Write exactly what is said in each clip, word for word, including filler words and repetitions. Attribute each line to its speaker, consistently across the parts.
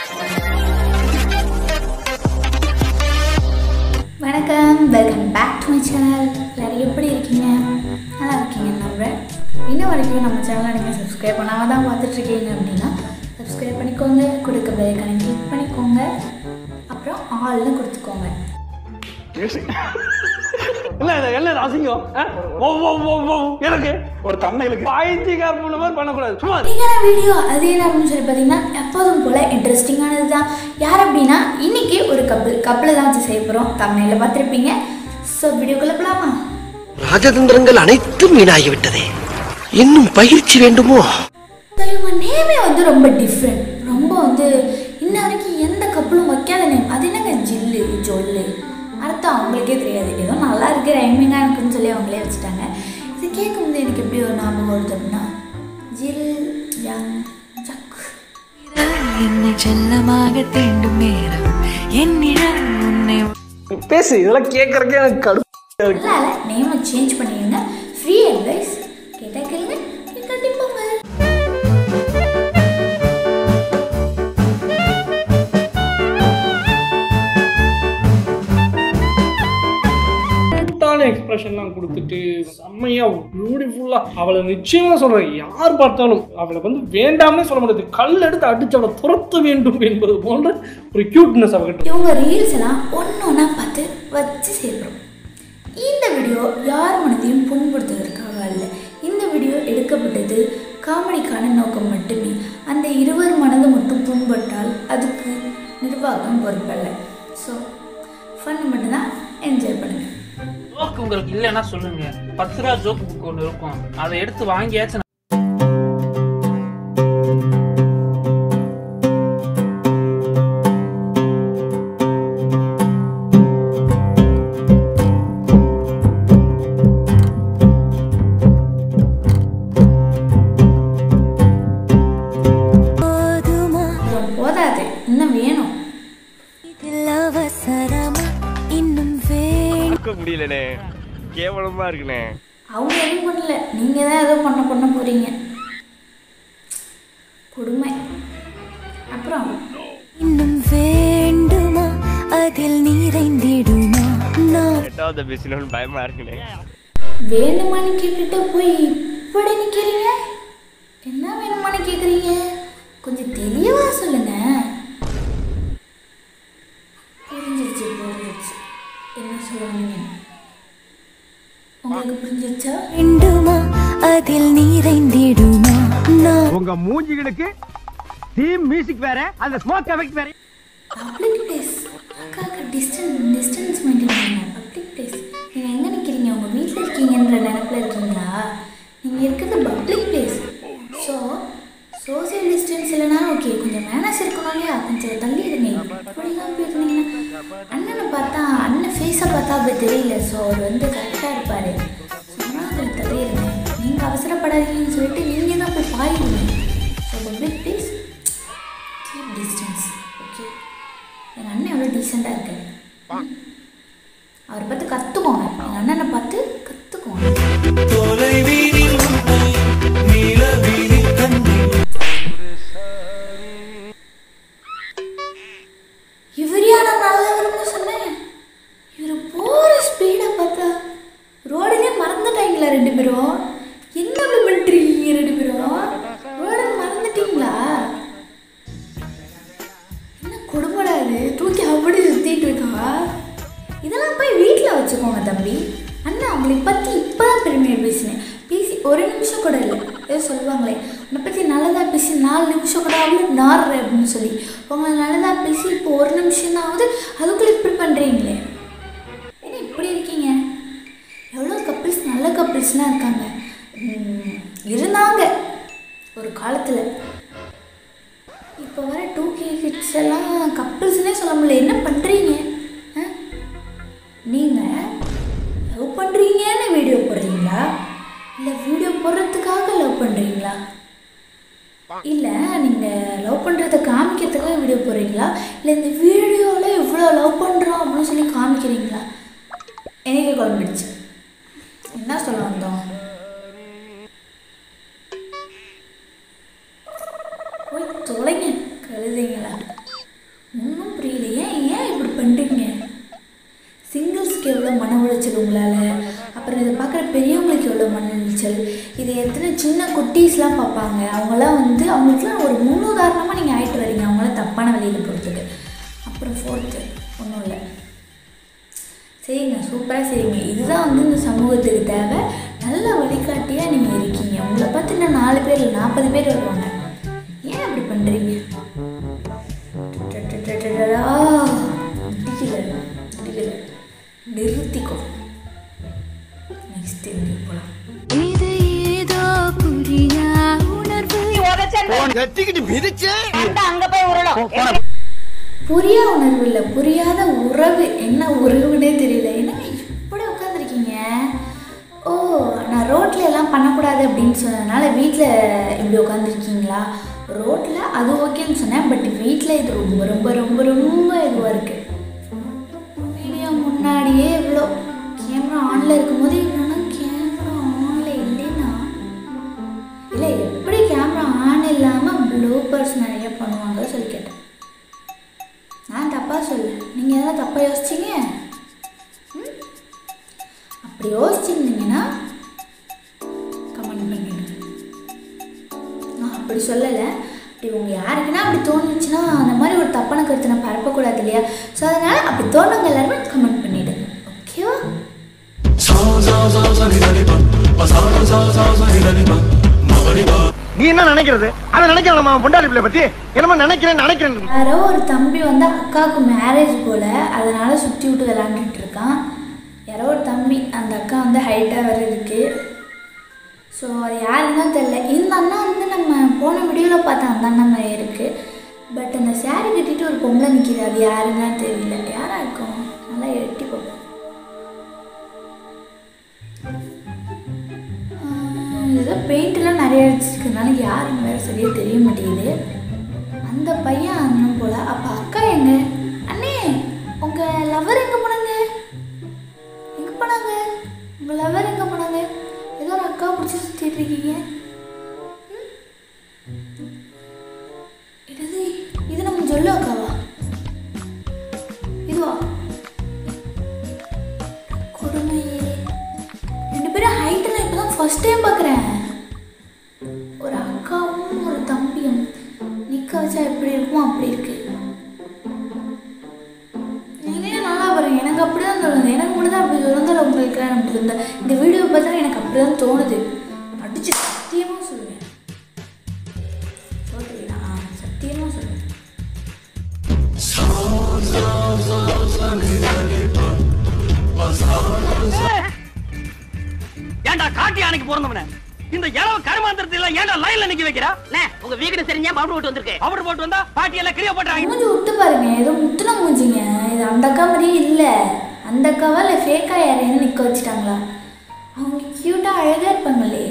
Speaker 1: வணக்கம், welcome back to my channel. எல்லாரும் எப்படி இருக்கீங்க? நல்லா இருக்கீங்க நம்புறேன். இன்ன வரைக்கும் நம்ம சேனலை நீங்கள் சப்ஸ்கிரைப் பண்ணாமல் தான் பார்த்துட்ருக்கீங்க அப்படின்னா சப்ஸ்கிரைப் பண்ணிக்கோங்க, கொடுக்க பெல்லைக்கான கிளிக் பண்ணிக்கோங்க, அப்புறம் ஆல்னு கொடுத்துக்கோங்க.
Speaker 2: ஒரு தமிழுக்கு பாய்ச்சிக்கார் மூணு மாதிரி பண்ணக்கூடாது.
Speaker 1: வீடியோ அது என்ன அப்படின்னு சொல்லி பார்த்தீங்கன்னா எப்போதும் போல இன்ட்ரெஸ்டிங்கானது தான். யார் அப்படின்னா இன்னைக்கு ஒரு கப்பல் கப்பலை தான் வச்சு செய்ய போகிறோம். தமிழில் பார்த்துருப்பீங்க. ஸோ வீடியோக்குள்ள போகலாமா?
Speaker 3: ராஜதந்திரங்கள் அனைத்தும் வீணாகிவிட்டதே, இன்னும் பயிற்சி வேண்டுமோ?
Speaker 1: இவங்க நேமே வந்து ரொம்ப டிஃப்ரெண்ட். ரொம்ப வந்து இன்ன வரைக்கும் எந்த கப்பலும் வைக்காத நேம். அது என்னங்க ஜில்லு ஜொல்லு, அர்த்தம் அவங்களுக்கே தெரியாது. ஏதோ நல்லா இருக்கு, ரைமிங்காக இருக்குன்னு சொல்லி அவங்களே வச்சுட்டாங்க. இது கேட்கும்போது எனக்கு எப்படி ஒரு ஞாபகம் வருது அப்படின்னா ஜில் யங் ஜக்.
Speaker 4: என்னை செல்லமாக தீண்டும் நேரம் என்னிடம் உன்னை
Speaker 2: பேசு. இதெல்லாம் கேட்கறக்கே எனக்கு கடுப்பு.
Speaker 1: அதனால நேமை சேஞ்ச் பண்ணிடுங்க. ஃப்ரீ அட்வைஸ் கேட்டா கேளுங்க, கண்டிப்பாங்க.
Speaker 2: எக்ஸ்பிரஷன்லாம் கொடுத்துட்டு செம்மையா பியூட்டிஃபுல்லா அவளை நிச்சயமா சொல்றேன், யார் பார்த்தாலும் அவளை வந்து வேண்டாம்னே சொல்ல முடியாது, கல் எடுத்து அடிச்சு அவளை துரத்த வேண்டும் என்பது போன்ற ஒரு கியூட்னஸ் அவகிட்ட.
Speaker 1: இவங்க ரீல்ஸ் எல்லாம் ஒன்று ஒன்றா பார்த்து வச்சு சேர்க்கிறோம். இந்த வீடியோ யார் மனதையும் புண்படுத்துவதற்காக அல்ல. இந்த வீடியோ எடுக்கப்பட்டது காமெடிக்கான நோக்கம் மட்டுமே. அந்த இருவர் மனது மட்டும் புண்பட்டால் அதுக்கு நிர்வாகம் பொறுப்பல்ல. ஸோ ஃபன் மட்டும்தான், என்ஜாய் பண்ணுங்க.
Speaker 5: ஜோக் உங்களுக்கு இல்லைன்னா சொல்லுங்க, பத்து ரூபா ஜோக் புக் ஒன்று இருக்கும், அதை எடுத்து வாங்கியாச்சும்.
Speaker 1: போதாது, இன்னும் வேணும்.
Speaker 3: முடியலனே, கேவலமா இருக்குனே.
Speaker 1: அவங்க எதுவும் பண்ணல, நீங்க தான் ஏதோ பண்ண பண்ண போறீங்க. கொடுமை. அப்புறம்
Speaker 4: இன்னும் வேண்டுமா அதில் நிறைந்திடுமா?
Speaker 3: எட்டாவது பேசினோன்னு பயமா இருக்குனே.
Speaker 1: வேணுமான்னு கேட்டுட்டு போய் இப்படி நிக்கிறீங்க. என்ன வேணுமான்னு கேக்குறீங்க? கொஞ்சம் தெளிவா சொல்லுங்க. புரிஞ்சிருச்சு புரிஞ்சிருச்சு என்ன சொல்லுவீங்க? உங்களுக்கு புரிஞ்சிருச்சா?
Speaker 4: வேண்டுமா அதில் நிறைந்திடுமா?
Speaker 3: உங்க மூஞ்சிகளுக்கு தீம் மியூசிக் வேற, அந்த ஸ்மோக் எஃபெக்ட் வேற.
Speaker 1: பப்ளிக் பிளேஸ் அக்காக்கு டிஸ்டன்ஸ் டிஸ்டன்ஸ் மெயின்டைன் பண்ணுங்க. பப்ளிக் பிளேஸ் நீங்கள் எங்கே நிற்கிறீங்க? உங்கள் வீட்டில் இருக்கீங்கன்ற நினைப்பில் இருக்கீங்களா? நீங்கள் இருக்கிறது public place. So social distance இல்லைனா ஓகே, கொஞ்சம் மேனஸ் இருக்கணும் இல்லையா? கொஞ்சம் தள்ளி இருங்க. இப்படிலாம் போயிருந்தீங்கன்னா அண்ணனை பார்த்தா அண்ணன் ஃபேஸை பார்த்தா அப்படி தெரியல. ஸோ அவர் வந்து கரெக்டாக இருப்பார். சொன்னால் அதில் தள்ளி இருங்க. நீங்கள் அவசரப்படாதீங்கன்னு சொல்லிட்டு நீங்கள் தான் போய் பாருங்க. So public place keep distance. Okay, எங்கள் அண்ணன் எவ்வளோ டீசெண்டாக இருக்காரு. அவரை பார்த்து கற்றுக்கோங்க. எங்கள் அண்ணனை பார்த்து கற்றுக்கோங்க. இவரையா நான் நல்லவர்னு சொன்னேன்? இவர் போகிற ஸ்பீடை பார்த்தா ரோடுனே மறந்துட்டாங்களா ரெண்டு பேரும்? என்ன பண்ணுறீங்க ரெண்டு பேரும்? ரோட மறந்துட்டீங்களா? என்ன கொடுமைடாது, தூக்கி அப்படி சுற்றிட்டு இருக்கா. இதெல்லாம் போய் வீட்டில் வச்சுக்கோங்க தம்பி. அண்ணா அவங்களை பற்றி இப்போ தான் பெருமையாக பேசினேன். பேசி ஒரு நிமிஷம் கூட இல்லை. ஏதோ சொல்லுவாங்களே, உன்னை பற்றி நல்லதாக பேசி நாலு நிமிஷம் கூட அவ்வளோ நார்ற அப்படின்னு சொல்லி. உங்களை நல்லதாக பேசி இப்போ ஒரு நிமிஷம் தான் ஆகுது, அதுக்குள்ளே இப்படி பண்ணுறீங்களே. ஏன்னா இப்படி இருக்கீங்க? எவ்வளோ கப்பிள்ஸ் நல்ல கப்பிள்ஸ்லாம் இருக்காங்க, இருந்தாங்க ஒரு காலத்தில். இப்போ வர டூ கே கிட்ஸ் எல்லாம் கப்பிள்ஸ்னே சொல்ல முடியல. என்ன பண்ணுறீங்க? நீங்கள் லவ் பண்ணுறீங்கன்னு வீடியோ போடுறீங்களா, இல்லை வீடியோ போடுறதுக்காக லவ் பண்ணுறீங்களா, இல்லை நீங்கள் லவ் பண்ணுறதை காமிக்கிறதுக்காக வீடியோ போடுறீங்களா, இல்லை இந்த வீடியோவில் இவ்வளோ லவ் பண்ணுறோம் அப்படின்னு சொல்லி காமிக்கிறீங்களா? எனக்கு குழம்பிடுச்சு. என்ன சொல்ல வந்தோம்? போய் தொலைங்க கழுதிங்களா. உங்களால். அப்புறம் இதை பார்க்குற பெரியவங்களுக்கு எவ்வளோ மன உளைச்சல். இது எத்தனை சின்ன குட்டீஸ்லாம் பார்ப்பாங்க. அவங்களாம் வந்து அவங்களுக்குலாம் ஒரு முன்னுதாரணமாக நீங்கள் ஆகிட்டு வரீங்க அவங்களாம் தப்பான வழியில் போகிறதுக்கு. அப்புறம் ஃபோர்த்து ஒன்றும் இல்லை, சரிங்க, சூப்பராக செய்யுங்க. இதுதான் வந்து இந்த சமூகத்துக்கு தேவை. நல்ல வழிகாட்டியாக நீங்கள் இருக்கீங்க. உங்களை பார்த்து இன்னும் நாலு பேர் இல்லை நாற்பது பேர் வருவாங்க. ஏன் அப்படி பண்ணுறீங்க? நிறுத்திக்கோ. நெக்ஸ்ட் போகலாம்.
Speaker 4: இது ஏதோ புரியா உணர்வு.
Speaker 1: புரியா உணர்வு இல்லை, புரியாத உறவு. என்ன உறவுனே தெரியல. என்னங்க இப்படி உட்காந்துருக்கீங்க? ஓ, நான் ரோட்டில் எல்லாம் பண்ணக்கூடாது அப்படின்னு சொன்னதுனால வீட்டில் இப்படி உட்காந்துருக்கீங்களா? ரோட்டில் அது ஓகேன்னு சொன்னேன், பட் வீட்டில் இது ரொம்ப ரொம்ப ரொம்ப ரொம்ப இதுவாக இருக்குது. வீடியோ முன்னாடியே இவ்வளோ கேமரா ஆனில் இருக்கும்போது இல்லைன்னா கேமரா ஆனில் இல்லைன்னா இல்லை, எப்படி கேமரா ஆன் இல்லாமல் ப்ளூபர்ஸ் நிறைய பண்ணுவாங்க சொல்லி கேட்டேன். நான் தப்பாக சொல்ல, நீங்கள் எதாவது தப்பாக யோசிச்சிங்க? ம், அப்படி யோசிச்சிருந்தீங்கன்னா கமெண்ட் பண்ணிடுங்க. நான் அப்படி சொல்லலை. அப்படி உங்கள் யாருக்குன்னா அப்படி தோணுச்சுன்னா அந்த மாதிரி ஒரு தப்பான கருத்தை நான் பரப்பக்கூடாது இல்லையா? ஸோ அதனால் அப்படி தோணுங்க எல்லாருமே கமெண்ட் பண்ணிவிடுங்க. ஓகேவா?
Speaker 3: நீ என்ன நினைக்கிறது? அதை நினைக்கிறேன் பொண்டாடி பிள்ளை பத்தி என்னமா நினைக்கிறேன் நினைக்கிறேன்.
Speaker 1: யாரோ ஒரு தம்பி வந்து அக்காவுக்கு மேரேஜ் போல், அதனால சுற்றி விட்டு விளாண்டுட்டு இருக்கான். யாரோ ஒரு தம்பி, அந்த அக்கா வந்து ஹைட்டாக வேறு இருக்குது. ஸோ அது யாருன்னு தான் தெரில. இந்த அண்ணா வந்து நம்ம போன வீடியோவில் பார்த்தா அந்த அண்ணா மாதிரி இருக்குது. பட் அந்த சாரீ கட்டிட்டு ஒரு பொம்பளை நிற்கிது, அது யாருன்னு தான் தெரியல. யாராக இருக்கும்? நல்லா எட்டி பார்ப்போம். ஏதோ பெயிண்ட்லாம் நிறைய அடிச்சிருக்கிறதுனால யாருன்னு வேறு சரியாக தெரிய மாட்டேங்குது. அந்த பையன் அண்ணன் போல். அப்போ அக்கா எங்க? அண்ணே, உங்கள் லவர் எங்கே போனாங்க? எங்கே போனாங்க? உங்கள் லவர் எங்கே போனாங்க? ஏதோ ஒரு அக்கா பிடிச்சி சுற்றிட்டு இருக்கீங்க. இது இது நம்ம சொல்லு அக்காவா? இதுவா? கொடுமையே. ரெண்டு பேரும் ஹைட்டு நான் இப்போ தான் ஃபர்ஸ்ட் டைம் பார்க்குறேன். ஒரு அக்காவும் ஒரு தம்பியும் நிற்க வச்சா எப்படி இருக்குமோ அப்படி இருக்கு. நீங்களே நல்லா பாருங்க. எனக்கு அப்படி தான் தோணுது. எனக்கு மட்டும் தான் அப்படி தோணுது, உங்களுக்கு அப்படி தோணுது. இந்த வீடியோ பார்த்தா எனக்கு அப்படி தான் தோணுது. அடிச்சு சத்தியமாக சொல்லுவேன். சொல்றீங்களா? சத்தியமாக சொல்லுவேன்.
Speaker 3: ஏன்டா காட்டி அன்னைக்கு பிறந்தவன இந்த இளவ கருமாந்திரத்துல ஏன்டா லைன்ல நிக்க வைக்கிறா? உங்க வீடு தெரிஞ்சா பவுடர் போட்டு வந்திருக்கேன். பவுடர் போட்டு வந்தா பாட்டி எல்லாம் கிரியா போட்டுறாங்க.
Speaker 1: மூஞ்சி விட்டு பாருங்க, ஏதோ முத்துன மூஞ்சிங்க. இது அந்த அக்கா மாதிரியே இல்லை. அந்த அக்காவா இல்லை ஃபேக்கா யாரையும் நிற்க வச்சுட்டாங்களா? அவங்க க்யூட்டாக அழகாக இருப்பாங்களே.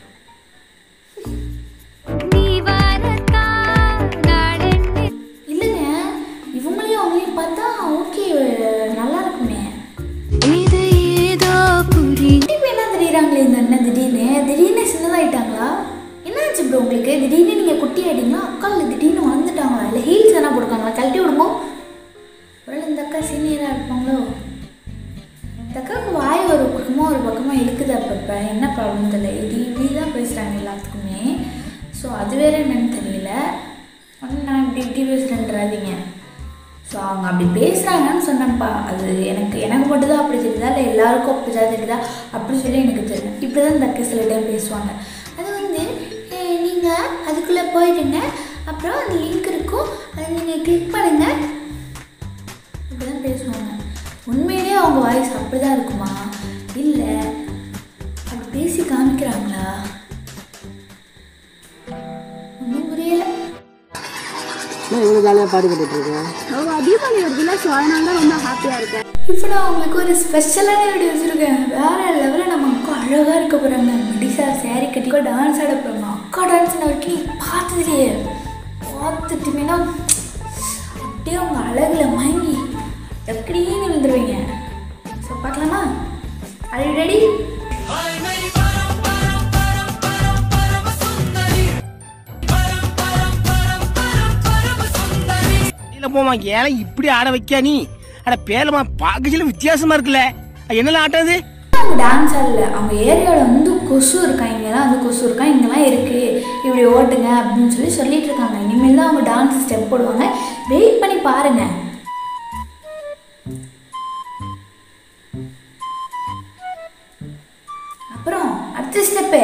Speaker 1: இல்லைங்க, இவங்களையும் அவங்களையும் பார்த்தா ஓகே, நல்லா இருக்குமே.
Speaker 4: இது ஏதோ புரி
Speaker 1: இப்போ என்ன தெரியுறாங்களே இந்த அண்ணன் திடீர்னு திடீர்னு சின்னதாயிட்டாங்களா? என்னாச்சு ப்ரோ உங்களுக்கு? திடீர்னு நீங்கள் குட்டி ஆகிட்டீங்களா? அக்கா இல்லை திடீர்னு வளர்ந்துட்டாங்களா? இல்லை ஹீல்ஸ் தானே போடுக்காங்களா? கழட்டி விடுமோ? ஒருவேளை இந்த அக்கா சீனியராக இருப்பாங்களோ? இந்த அக்காவுக்கு வாய் ஒரு பக்கமாக ஒரு பக்கமாக இழுக்குது அப்பப்போ. என்ன ப்ராப்ளம் தெரியல. இது இப்படி தான் பேசுகிறாங்க எல்லாத்துக்குமே. ஸோ அது வேறு என்னன்னு தெரியல. ஆனால் நான் இப்படி இப்படி பேசுகிறேன்றாதீங்க. ஸோ அவங்க அப்படி பேசுகிறாங்கன்னு சொன்னப்பா, அது எனக்கு எனக்கு மட்டும் தான் அப்படி தெரியுதா இல்லை எல்லாருக்கும் அப்படி தான் தெரியுதா அப்படி சொல்லி எனக்கு தெரியும். இப்படி தான் இந்த அக்கா சில டைம் பேசுவாங்க. அது வந்து நீங்கள் அதுக்குள்ளே போயிடுங்க, அப்புறம் அந்த லிங்க் இருக்கும், அதை நீங்கள் கிளிக் பண்ணுங்கள், இப்படி தான் பேசுவாங்க. உண்மையிலேயே அவங்க வாய்ஸ் அப்படி தான் இருக்குமா இல்லை அப்படி பேசி காமிக்கிறாங்களா? ஒன்றும் புரியலை.
Speaker 6: இவ்வளோ ஜாலியாக பாட்டு கட்டிட்டு இருக்கேன்.
Speaker 7: தீபாவளி வருதுல, ஸோ அதனால தான் ரொம்ப ஹாப்பியாக இருக்கேன்.
Speaker 1: இப்போ நான் உங்களுக்கு ஒரு ஸ்பெஷலான வீடியோ வச்சுருக்கேன். வேறு லெவலில் நம்ம அக்கா அழகாக இருக்க போகிறாங்க. மெடிசா சேரீ கட்டிக்கோ டான்ஸ் ஆட போகிறாங்க. அக்கா டான்ஸ் வரைக்கும் நீ பார்த்ததுலையே பார்த்துட்டுமேனா அப்படியே அவங்க அழகில் மயங்கி எப்படியே விழுந்துருவீங்க. ஸோ பார்க்கலாமா? Are you ready?
Speaker 3: இல்ல போமா ஏன் இப்படி ஆட வைக்க நீ? அட பேலமா பார்க்க சொல்ல வித்தியாசமா இருக்குல்ல. என்னெல்லாம் ஆட்டது?
Speaker 1: அவங்க டான்ஸ் ஆடல, அவங்க ஏரியாவில் வந்து கொசு இருக்கா, இங்கெல்லாம் வந்து கொசு இருக்கா, இங்கெல்லாம் இருக்குது, இப்படி ஓட்டுங்க அப்படின்னு சொல்லி சொல்லிட்டு இருக்காங்க. இனிமேல் தான் அவங்க டான்ஸ் ஸ்டெப் போடுவாங்க, வெயிட் பண்ணி பாருங்க. அப்புறம் அடுத்த ஸ்டெப்பு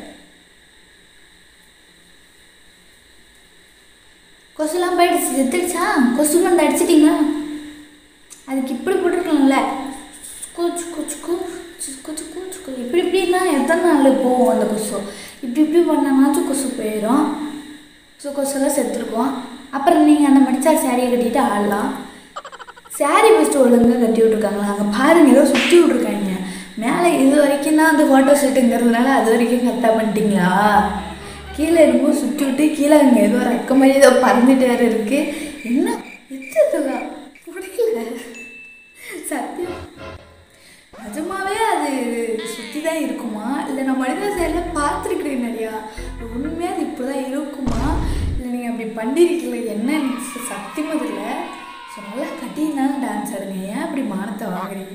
Speaker 1: கொசுலாம் போயிடுச்சு, செத்துடுச்சா? கொசு மருந்து அடிச்சிட்டிங்களா? அதுக்கு இப்படி போட்டிருக்கலாம்ல, கூச்சு கூச்சு கூச்சு கூச்சு கூச்சு கூ இப்படி இப்படின்னா எத்தனை நாள் போகும் அந்த கொசு? இப்படி இப்படி பண்ணாச்சும் கொசு போயிடும். ஸோ கொசுலாம் செத்துருக்கோம். அப்புறம் நீங்கள் அந்த மடிச்சார் சாரியை கட்டிட்டு ஆடலாம். சாரி ஃபஸ்ட்டு ஒழுங்காக கட்டி விட்ருக்காங்களா? அங்கே பாருங்க, ஏதோ சுற்றி விட்ருக்காங்க மேலே. இது வரைக்கும் தான் அந்த ஃபோட்டோ ஷூட்டுங்கிறதுனால அது வரைக்கும் கரெக்டாக பண்ணிட்டீங்களா? கீழே என்னமோ சுற்றி விட்டு கீழே அங்கே ஏதோ ரெக்க மாதிரி ஏதோ பறந்துட்டு வேறு இருக்குது. என்ன எதுலாம் முடியல சத்தியம். நிஜமாவே அது சுற்றி தான் இருக்குமா, இல்லை நான் மனித சைடில் பார்த்துருக்குறேன் நிறையா. உண்மையாக அது இப்படி தான் இருக்குமா, இல்லை நீங்கள் அப்படி பண்ணிருக்கீங்களா என்னன்னு சத்தியமாக தெரியல. ஸோ நல்லா கட்டினாலும் டான்ஸ் ஆடுங்க, ஏன் அப்படி மானத்தை வாங்குறீங்க?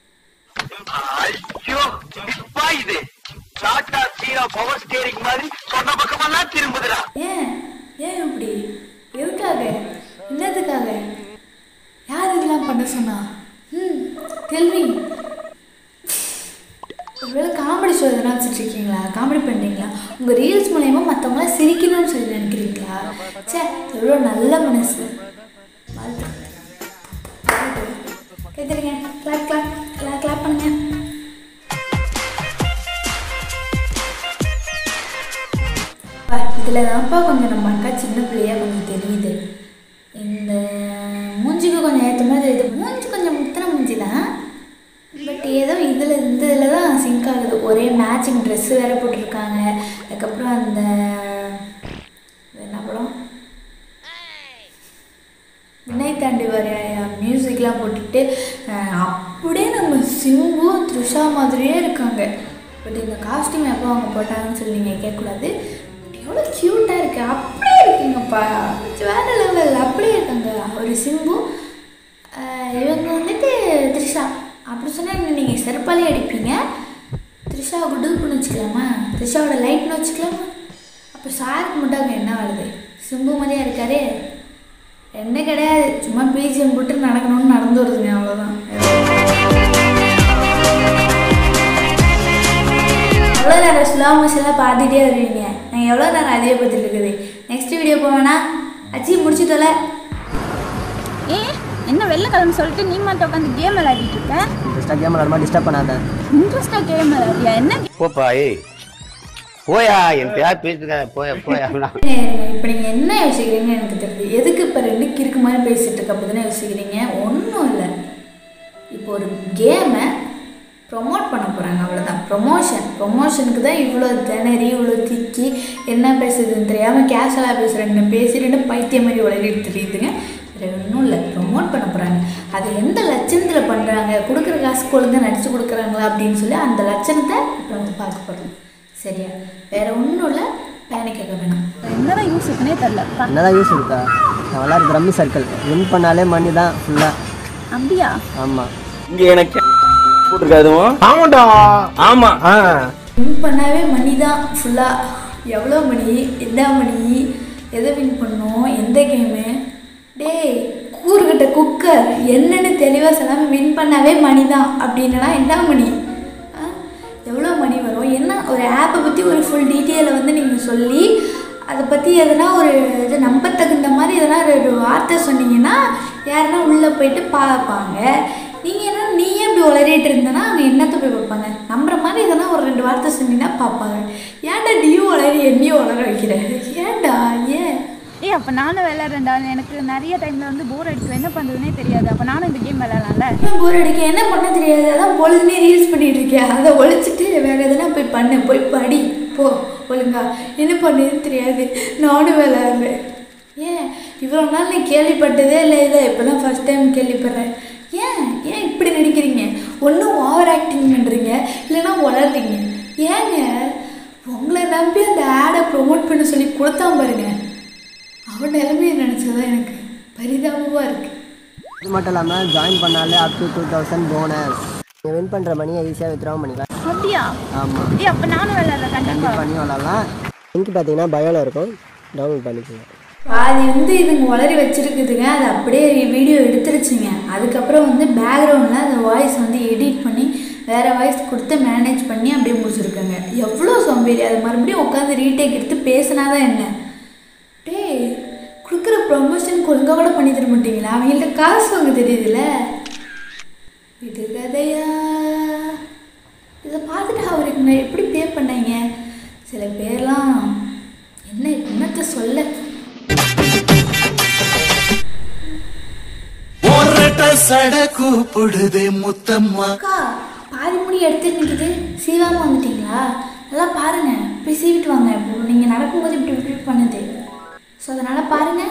Speaker 1: ஏன் ஏன் அப்படி? எதுக்காக? என்னதுக்காக? யார் இதெல்லாம் பண்ண சொன்னா? ம் கேள்வி. ஒருவேளை காமெடி ஷோ எதனா வச்சுட்டு இருக்கீங்களா? காமெடி பண்ணுறீங்களா? உங்கள் ரீல்ஸ் மூலயமா மற்றவங்களாம் சிரிக்கணும்னு சொல்லி நினைக்கிறீங்களா? சே, எவ்வளோ நல்ல மனசு. கேட்குறீங்க? கிளாப் கிளாப் கிளாப் கிளாப் பண்ணுங்க. இதில் தான்ப்பா கொஞ்சம் நம்ம அக்கா சின்ன பிள்ளையா கொஞ்சம் தெரியுது. இந்த மூஞ்சிக்கு கொஞ்சம் ஏற்ற மாதிரி தெரியுது. மூஞ்சி கொஞ்சம் முத்தின மூஞ்சி தான், பட் ஏதோ இதில் இந்த இதில் தான் சிங்க் ஆகுது. ஒரே மேட்சிங் ட்ரெஸ்ஸு வேறு போட்டிருக்காங்க. அதுக்கப்புறம் அந்த என்ன படம், வினய் தாண்டி வரையா மியூசிக்லாம் போட்டுட்டு அப்படியே நம்ம சிம்பு த்ரிஷா மாதிரியே இருக்காங்க. பட் இந்த காஸ்டியூம் எப்போ அவங்க போட்டாங்கன்னு சொல்லி நீங்கள் கேட்கக்கூடாது. எவ்வளோ க்யூட்டாக இருக்குது, அப்படியே இருக்குங்கப்பா, வேறு லெவல் அப்படியே இருக்காங்க. ஒரு சிம்பு, இவங்க வந்துட்டு த்ரிஷா. அப்படி சொன்னால் நீங்கள் செருப்பாலே அடிப்பீங்க. த்ரிஷா குடுக்குன்னு வச்சுக்கலாமா? த்ரிஷாவோட லைட்னு வச்சுக்கலாமா? அப்போ சாருக்கு மட்டும் அங்கே என்ன வருது? சிம்பு மாதிரியா இருக்காரு? என்ன கிடையாது, சும்மா பிஜிஎம் போட்டு நடக்கணும்னு நடந்து வருதுங்க, அவ்வளோதான். எவ்வளோ நேரம் ஸ்லோ மோஷன்லாம் பார்த்துட்டே வருவீங்க, நான் எவ்வளோ நேரம் அதே பார்த்துட்டு இருக்குது. நெக்ஸ்ட் வீடியோ போவேன்னா அச்சி முடிச்சு தொலை.
Speaker 7: ஏ என்ன வெள்ளை கலர்னு சொல்லிட்டு நீ மட்டும் உட்காந்து கேம் விளையாடிட்டு இருக்க?
Speaker 6: இன்ட்ரெஸ்டாக கேம் விளையாடுமா, டிஸ்டர்ப் பண்ணாத.
Speaker 7: இன்ட்ரெஸ்டாக கேம் விளையாடியா? என்ன
Speaker 8: போப்பா, ஏய் போயா, என் பேர் பேசுறேன், போயா போயா.
Speaker 1: இப்போ நீங்கள் என்ன யோசிக்கிறீங்கன்னு எனக்கு தெரியுது. எதுக்கு இப்போ ரெண்டு கிறுக்கு மாதிரி பேசிகிட்டு இருக்க அப்படி தானே யோசிக்கிறீங்க? ஒன்றும் இல்லை, இப்போ ஒரு கேமை ப்ரொமோட் பண்ண போகிறாங்க, அவ்வளோதான். ப்ரொமோஷன் ப்ரொமோஷனுக்கு தான் இவ்வளோ திணறி இவ்வளோ திக்கி என்ன பேசுறதுன்னு தெரியாமல் கேஷுவலாக பேசுகிறேன்னு பேசி ரெண்டு பைத்தியம் மாதிரி உலகிட்டு தெரியுதுங்க. வேறு ஒன்றும் இல்லை, ப்ரொமோட் பண்ண போகிறாங்க. அது எந்த லட்சணத்தில் பண்ணுறாங்க, கொடுக்குற காசுக்கு ஒழுங்காக நடிச்சு கொடுக்குறாங்களா அப்படின்னு சொல்லி அந்த லட்சணத்தை இப்போ வந்து பார்க்க போகிறோம். சரியா? வேறு ஒன்றும் இல்லை, பேனிக் ஆக வேணாம்.
Speaker 7: என்னதான் யூஸ் இருக்குன்னே தெரில.
Speaker 6: என்னதான் யூஸ் இருக்கா? நான் விளாட்ற ரம்மி சர்க்கிள் வின் பண்ணாலே மணி தான் ஃபுல்லாக.
Speaker 7: அப்படியா?
Speaker 6: ஆமாம்.
Speaker 8: இங்கே எனக்கு போட்டுருக்காதுவும். ஆமாண்டா, ஆமாம். ஆ
Speaker 1: வின் பண்ணாவே மணி தான் ஃபுல்லாக. எவ்வளோ மணி, எந்த மணி, எதை வின் பண்ணோம், எந்த கேமு? டேய் கூறுகிட்ட குக்கர் என்னென்னு தெளிவாக சொல்லாமல் வின் பண்ணாவே மணி தான் அப்படின்னா என்ன மணி? எவ்வளோ மணி வரும்? என்ன ஒரு ஆப்பை பற்றி ஒரு ஃபுல் டீட்டெயிலை வந்து நீங்கள் சொல்லி அதை பற்றி எதனா ஒரு இது நம்ப தகுந்த மாதிரி எதனா ஒரு வார்த்தை சொன்னீங்கன்னா யாருன்னா உள்ளே போயிட்டு பார்ப்பாங்க. நீங்கள் என்ன நீயே இப்படி உளறிட்டு இருந்தேன்னா அவங்க என்னத்தை போய் பார்ப்பாங்க? நம்புற மாதிரி எதனா ஒரு ரெண்டு வார்த்தை சொன்னீங்கன்னா பார்ப்பாங்க. ஏன்டா நீயும் உளறி என்னையும் உளர வைக்கிற? ஏன்டா ஏன்?
Speaker 7: ஏ அப்போ நானும் விளையாடுறேன்டா. எனக்கு நிறைய டைமில் வந்து போர் அடிக்கும், என்ன பண்ணுறதுனே தெரியாது. அப்போ நானும் இந்த கேம் விளையாடலாம்ல.
Speaker 1: ஏன் போர் அடிக்க? என்ன பண்ண தெரியாது? அதான் பொழுதுனே ரீல்ஸ் பண்ணிட்டு இருக்கேன். அதை ஒழிச்சிட்டு வேறு எதுனா போய் பண்ணு, போய் படி போ ஒழுங்கா. என்ன பண்ணுதுன்னு தெரியாது, நானும் விளையாடுறேன். ஏன் இவ்வளோ நாள் நீ கேள்விப்பட்டதே இல்லை, இதை இப்போ தான் ஃபஸ்ட் டைம் கேள்விப்படுறேன். ஏன் ஏன் இப்படி நடிக்கிறீங்க? ஒன்றும் ஓவர் ஆக்டிங் பண்ணுறீங்க, இல்லைன்னா வளர்றீங்க. ஏங்க உங்களை நம்பி அந்த ஆடை ப்ரொமோட் பண்ண சொல்லி கொடுத்தான் பாருங்க, அவன் நிலைமையை நினச்சதான் எனக்கு பரிதாபமாக இருக்குது.
Speaker 6: இது மட்டும் இல்லாமல் ஜாயின் பண்ணாலே up to two thousand bonus. நீங்கள் வின் பண்ணுற மணியை ஈஸியாக வித்ட்ராவும் பண்ணிக்கலாம்.
Speaker 7: அப்படியா?
Speaker 6: ஆமாம்,
Speaker 7: ஏய் அப்போ நானும் விளையாடுறேன் கண்டிப்பாக.
Speaker 6: பண்ணி விளாட்லாம். லிங்க் பார்த்தீங்கன்னா பயோவில் இருக்கும், டவுன்லோட் பண்ணிக்கோங்க.
Speaker 1: பாதி வந்து இதுங்க வளரி வச்சுருக்குதுங்க, அது அப்படியே வீடியோ எடுத்துருச்சுங்க. அதுக்கப்புறம் வந்து பேக்ரவுண்டில் அந்த வாய்ஸ் வந்து எடிட் பண்ணி வேறு வாய்ஸ் கொடுத்து மேனேஜ் பண்ணி அப்படியே முடிச்சிருக்காங்க. எவ்வளோ சோம்பேறி, அது மறுபடியும் உட்காந்து ரீடேக் எடுத்து பேசினா தான் என்ன? டே கொடுக்குற ப்ரொமோஷன் ஒழுங்காக கூட பண்ணி தர மாட்டீங்களா? அவங்கள்ட்ட காசு வாங்க தெரியுதுல்ல. இது கதையா? இதை பார்த்துட்டு அவருக்கு நான் எப்படி பே பண்ணீங்க? சில பேர்லாம் என்ன என்னத்தை சொல்ல. அக்கா பாதி முடி எடுத்து நிற்கிது, சீவாமல் வந்துட்டீங்களா? நல்லா பாருங்க, போய் சீவிட்டு வாங்க. இப்போ நீங்கள் நடக்கும்போது இப்படி இப்படி பண்ணுது, ஸோ அதனால் பாருங்க.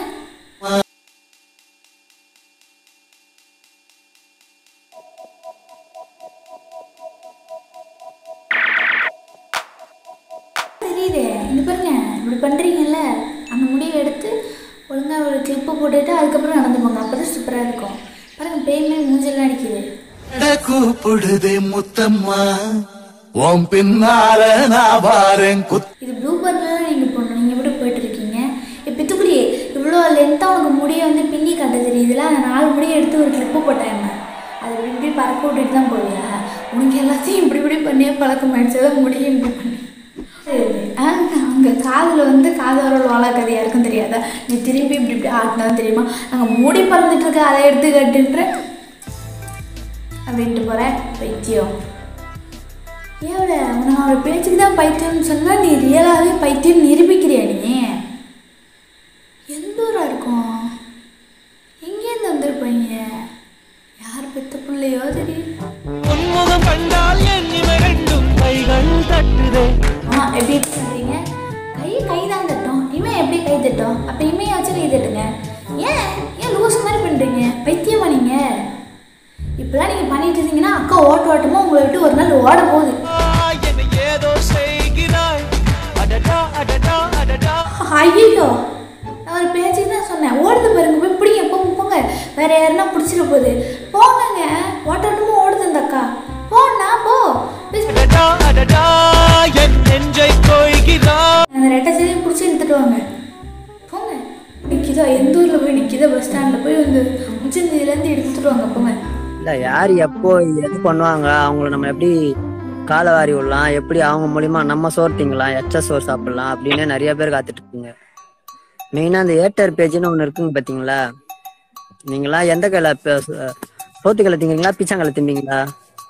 Speaker 1: தெரியுது, இங்கே பாருங்க இப்படி பண்ணுறீங்கல்ல, அந்த முடிவை எடுத்து ஒழுங்காக ஒரு கிளிப்பு போட்டுட்டு அதுக்கப்புறம் நடந்து போங்க, அப்போ தான் சூப்பராக இருக்கும். பாருங்க பேய்மே மூஞ்செல்லாம் அடிக்குது.
Speaker 9: கூப்பிடுது முத்தம்மா ஓம் பின்னால நான் பாரேன்.
Speaker 1: இது ப்ளூ பர்னில் நீங்கள் போடணும். நீங்கள் எப்படி போயிட்டு இருக்கீங்க? பித்துக்குடியே இவ்வளோ லென்த்தாக உனக்கு முடியை வந்து பின்னி காட்ட தெரியுதுல, அந்த நாலு முடியை எடுத்து ஒரு கிளிப்பு போட்டேன். அது இப்படி இப்படி பறக்க விட்டுட்டு தான் போவியா? உனக்கு எல்லாத்தையும் இப்படி இப்படி பண்ணியே பழக்கம் ஆயிடுச்சு, தான் முடியும் இப்படி பண்ணி. அங்கே காதில் வந்து காதோரோட வாழாக்கது யாருக்கும் தெரியாதா? நீ திரும்பி இப்படி இப்படி ஆட்டினாலும் தெரியுமா? நாங்கள் மூடி பறந்துட்டு இருக்க, அதை எடுத்து கட்டுன்ற அப்படின்ட்டு போகிறேன். பைத்தியம் ஏவிட உனக்கு அவளோட பேச்சுக்கு தான் பைத்தியம்னு சொன்னால் நீ ரியலாகவே பைத்தியம் நிரூபிக்கிறியா? நீ எந்த ஊராக இருக்கும்? எங்கேருந்து வந்திருப்பீங்க? யார் பெத்த பிள்ளையோ தெரியும். ஆ எப்படி பண்ணுறீங்க? கை கை தான் தட்டும், இவன் எப்படி கை தட்டும்? அப்போ இமையாச்சும் கை தட்டுங்க. ஏன் ஏன் லூஸ் மாதிரி பண்ணுறீங்க? பைத்தியமா நீங்கள்? இப்பெல்லாம் நீங்கள் பண்ணிட்டு இருந்தீங்கன்னா அக்கா ஓட்ட ஓட்டமாக உங்களை விட்டு ஒரு நாள் ஓட போகுது. ஐயோ நான் ஒரு பேச்சுக்கு தான் சொன்னேன். ஓடுது பாருங்க, போய் பிடிங்க, போங்க போங்க, வேற யாருன்னா பிடிச்சிட போகுது. போனாங்க ஓட்ட ஓட்டமாக ஓடுது அந்த அக்கா. போனா போ, அந்த ரெட்டை செய்தியும் பிடிச்சி இழுத்துட்டு வாங்க. போங்க, நிற்கிதோ எந்த ஊரில் போய் நிற்கிதோ, பஸ் ஸ்டாண்டில் போய் வந்து முச்சந்திலேருந்து எடுத்துட்டு வாங்க. போங்க.
Speaker 6: இல்லை யார் எப்போ எது பண்ணுவாங்க, அவங்கள நம்ம எப்படி காலை வாரி விடலாம், எப்படி அவங்க மூலிமா நம்ம சோறு திங்கலாம், எச்ச சோறு சாப்பிடலாம் அப்படின்னு நிறைய பேர் காத்துட்டு இருக்குங்க. மெயினாக அந்த ஏட்டர் பேஜ்னு ஒன்று இருக்குங்க பார்த்தீங்களா? நீங்களா எந்த கையில சோத்துக்களை திங்கிறீங்களா, பிச்சாங்கலை திம்பீங்களா?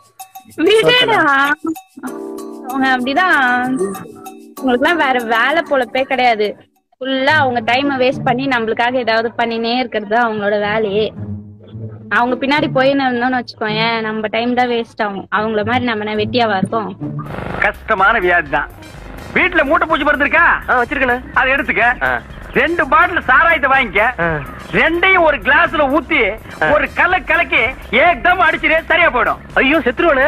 Speaker 7: அவங்க அப்படிதான். உங்களுக்குலாம் வேற வேலை போலப்பே கிடையாது. ஃபுல்லா அவங்க டைமை வேஸ்ட் பண்ணி நம்மளுக்காக ஏதாவது பண்ணினே இருக்கிறது தான் அவங்களோட வேலையே. அவங்க பின்னாடி போயின்னு இருந்தோம்னு வச்சுக்கோங்க, நம்ம டைம் தான் வேஸ்ட் ஆகும். அவங்கள மாதிரி நம்ம வெட்டியாவா இருக்கோம்?
Speaker 3: கஷ்டமான வியாதி தான். வீட்டுல மூட்டை பூச்சி படுத்திருக்கா, வச்சிருக்கேன், அதை எடுத்துக்க. ரெண்டு பாட்டில் சாராயத்தை வாங்கிக்க, ரெண்டையும் ஒரு கிளாஸ்ல ஊத்தி ஒரு கல்ல கலக்கி ஏக்தம் அடிச்சிரு, சரியா போயிடும். ஐயோ செத்துருவானு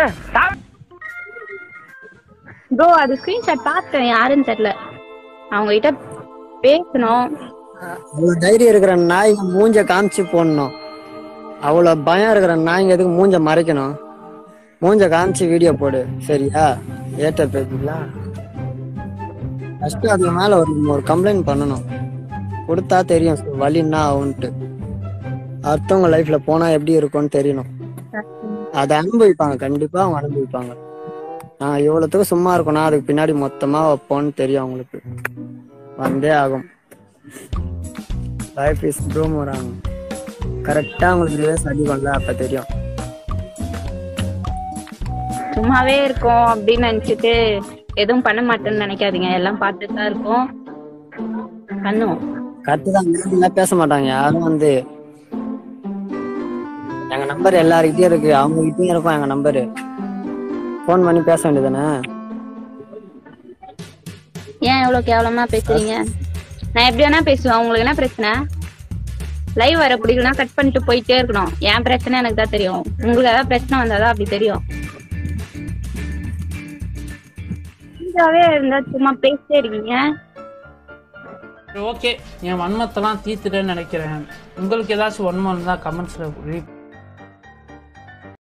Speaker 7: ப்ரோ. அது ஸ்கிரீன்ஷாட் பார்த்தேன், யாருன்னு தெரியல. அவங்க கிட்ட பேசணும்.
Speaker 6: அவ்வளோ தைரியம் இருக்கிற நாய்ங்க மூஞ்ச காமிச்சு போடணும். அவ்வளோ பயம் இருக்கிற நாய்ங்க எதுக்கு மூஞ்ச மறைக்கணும்? மூஞ்ச காமிச்சு வீடியோ போடு, சரியா? ஏட்டர் பேஜ்லாம் ஃபஸ்ட்டு அதுக்கு மேலே ஒரு ஒரு கம்ப்ளைண்ட் பண்ணணும். கொடுத்தா தெரியும் வலின்னா ஆகுன்ட்டு. அடுத்தவங்க லைஃப்ல போனா எப்படி இருக்கும்னு தெரியணும். அதை அனுபவிப்பாங்க, கண்டிப்பா அவங்க அனுபவிப்பாங்க. நான் இவ்வளவுத்துக்கு சும்மா இருக்கணும், அதுக்கு பின்னாடி மொத்தமா வைப்போன்னு தெரியும் அவங்களுக்கு. வந்தே ஆகும். Life is boomerang. கரெக்டா உங்களுக்கு ரிவர்ஸ் அடிக்கும்ல, அப்ப தெரியும்.
Speaker 7: சும்மாவே இருக்கும் அப்படின்னு நினைச்சிட்டு எதுவும் பண்ண மாட்டேன்னு நினைக்காதீங்க. எல்லாம் பார்த்துட்டு தான் இருக்கும், பண்ணுவோம்.
Speaker 6: கரெக்டு தான், பேச மாட்டாங்க யாரும். வந்து எங்க நம்பர் எல்லாருக்கிட்டயும் இருக்கு, அவங்க கிட்டயும் இருக்கும் எங்க நம்பரு. போன் பண்ணி பேச வேண்டியதானே?
Speaker 7: ஏன் எவ்வளவு கேவலமா பேசுறீங்க? நான் எப்படி வேணா பேசுவேன், உங்களுக்கு என்ன பிரச்சனை? லைவ் வர பிடிக்கலன்னா கட் பண்ணிட்டு போயிட்டே இருக்கணும். என் பிரச்சனை எனக்கு தான் தெரியும், உங்களுக்கு ஏதாவது பிரச்சனை வந்தாதான் அப்படி தெரியும். இருந்தா சும்மா பேசிட்டே இருக்கீங்க.
Speaker 5: ஓகே, என் வன்மத்தெல்லாம் தீர்த்துட்டேன்னு நினைக்கிறேன். உங்களுக்கு ஏதாச்சும் வன்மம் இருந்தா கமெண்ட்ஸ்ல